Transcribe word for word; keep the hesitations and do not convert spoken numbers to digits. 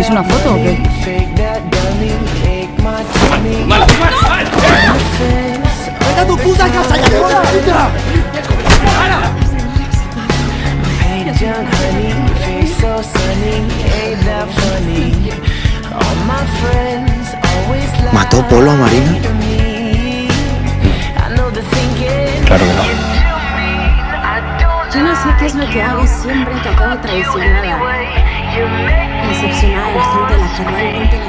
¿Quieres una foto o qué? ¡Vale, vale! ¡Vete a tu puta casa, ya puta! ¿Mató Polo a Marina? Claro que no. Yo no sé qué es lo que hago siempre que acabo traicionada. Decepcionada de la gente a la que realmente